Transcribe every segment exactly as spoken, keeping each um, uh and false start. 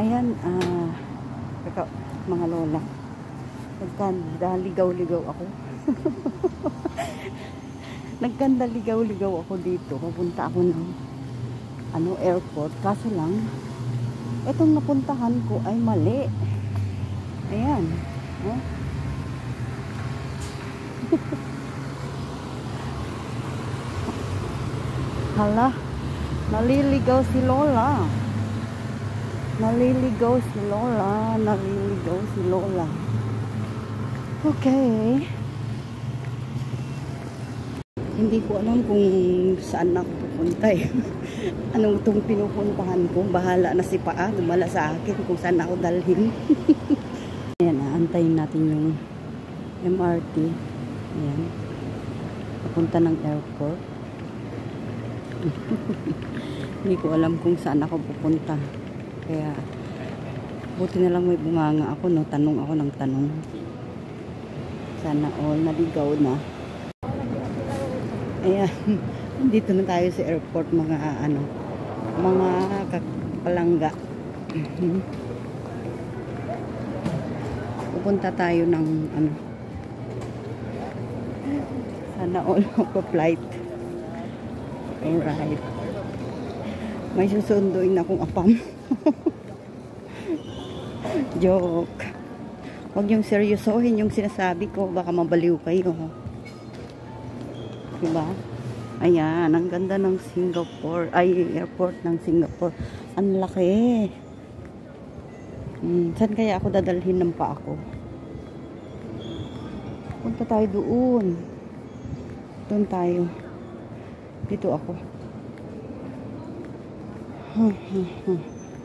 Ayan, ah, uh, mga lola. Nagkanda, ligaw-ligaw ako. Nagkanda, ligaw-ligaw ako dito. Papunta ako ng ano, airport. Kaso lang, itong napuntahan ko ay mali. Ayan. Oh. Hala, naliligaw si Lola. Naliligaw si Lola. Naliligaw si Lola. Okay. Hindi ko alam kung saan ako pupunta eh. Anong itong pinupuntahan ko. Bahala na si Paa. Dumala sa akin kung saan ako dalhin. Ayan, aantayin natin yung M R T. Ayan. Papunta ng airport. Hindi ko alam kung saan ako pupunta. Kaya, buti na lang may bunganga ako, no? Tanong ako ng tanong. Sana all naligaw na. Ayan. Dito na tayo sa airport, mga ano, mga kapalangga. Pupunta tayo ng ano. Sana all mag-flight. Alright. May susunduin akong apam. Joke. Huwag yung seryosohin yung sinasabi ko. Baka mabaliw kayo. Diba? Ayan. Ang ganda ng Singapore. Ay, airport ng Singapore. Ang laki. Hmm, saan kaya ako dadalhin ng pa ako? Punta tayo doon. Doon tayo. Dito ako. Hmm, hmm, hmm.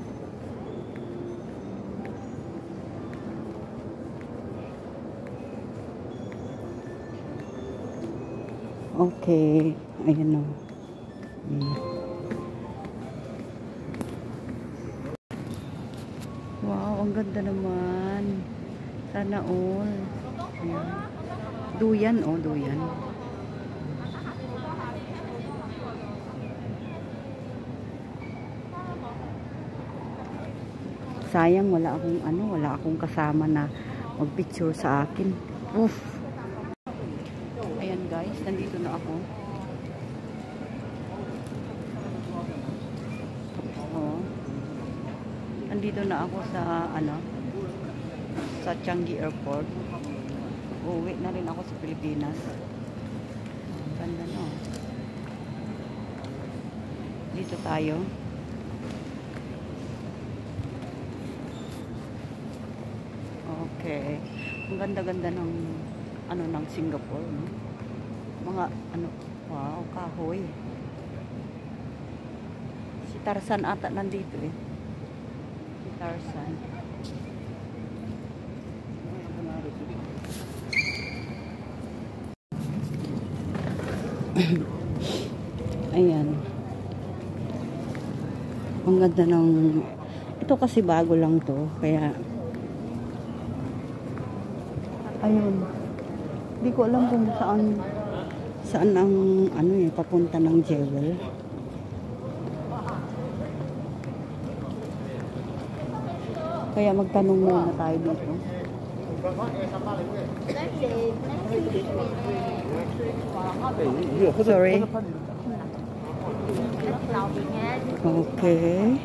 Okay. Ayan o. Hmm. Wow, ang ganda naman. Sana all. Ayan. Duyan o, oh, duyan. Sayang wala akong ano, wala akong kasama na mag-picture sa akin. Oof. Ayan guys, nandito na ako. Oh. Nandito na ako sa ano, sa Changi Airport. Uuwi na rin ako sa Pilipinas. Ganda no. Dito tayo. Okay. Ang ganda-ganda ng ano ng Singapore, no? Mga ano, wow, kahoy. Si Tarzan ata nandito eh. Si Tarzan. Ayan. Ang ganda ng ito kasi bago lang to, kaya ayun. Hindi ko alam kung saan saan ang ano eh, papunta ng Jewel. Kaya magtanong muna tayo dito. Sorry. Okay.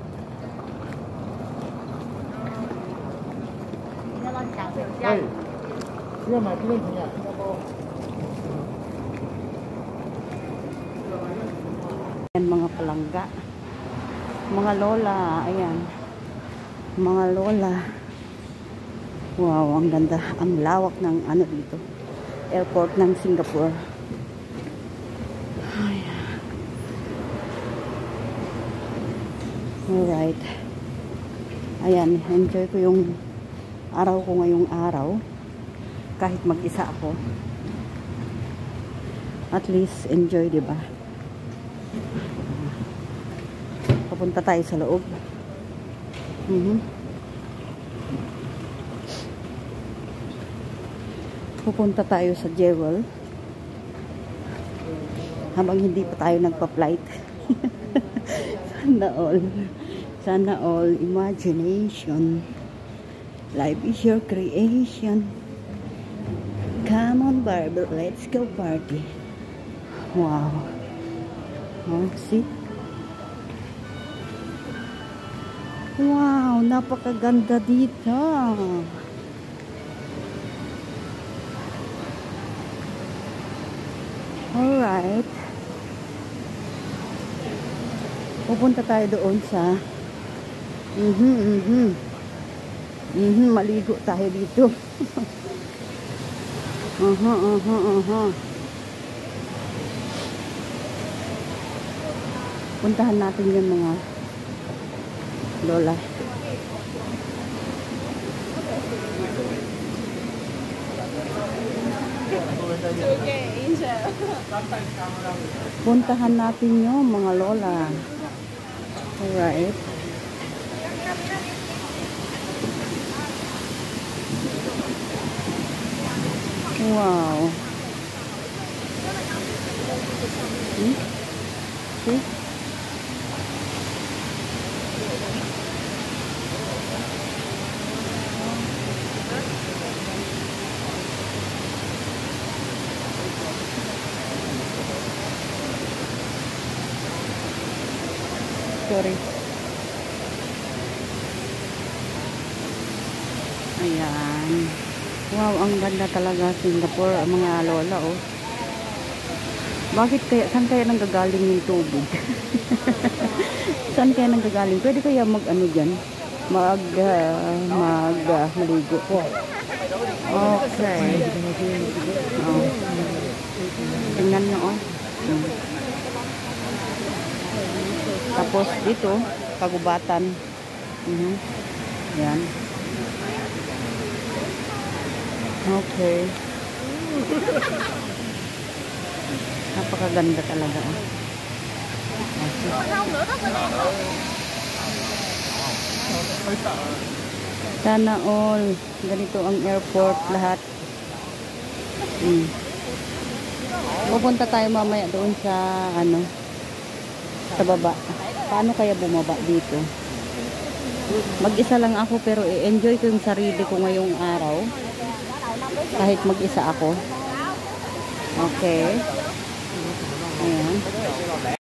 Ayan mga palangga, mga lola, ayan, mga lola. Wow, ang ganda, ang lawak ng ano dito, airport ng Singapore. Ayan. Alright. Ayan, enjoy ko yung araw ko ngayong araw. Kahit mag-isa ako. At least enjoy, diba? Papunta tayo sa loob. Mm-hmm. Pupunta tayo sa Jewel. Habang hindi pa tayo nagpa-flight. Sana all. Sana all imagination. Life is your creation. Come on, Barbie, let's go party. Wow. Oh, see? Wow, napakaganda dito. Alright. Pupunta tayo doon sa mhm, mhm. Mhm, maligo tayo dito. Aha, aha, aha. Puntahan natin yung mga lola. Puntahan natin yung mga lola. Alright. Wow. Hmm? See? Sorry. Ayan. Wow, ang ganda talaga Singapore, ang mga lola, oh. Bakit kaya, saan kaya nanggagaling yung tubig? Saan kaya nanggagaling? Pwede kaya mag, ano dyan? Mag, uh, mag, uh, maligo po. Okay. Oh. Tingnan nyo, oh. Hmm. Tapos dito, kagubatan. Mhm. Yan. Okay. Napakaganda talaga. Oh. Sana all ganito ang airport lahat. Hmm. Pupunta tayo mamaya doon sa ano, sa baba. Paano kaya bumaba dito? Mag-isa lang ako pero i-enjoy ko yung sarili ko ngayong araw. Kahit mag-isa ako. Okay. Ayan.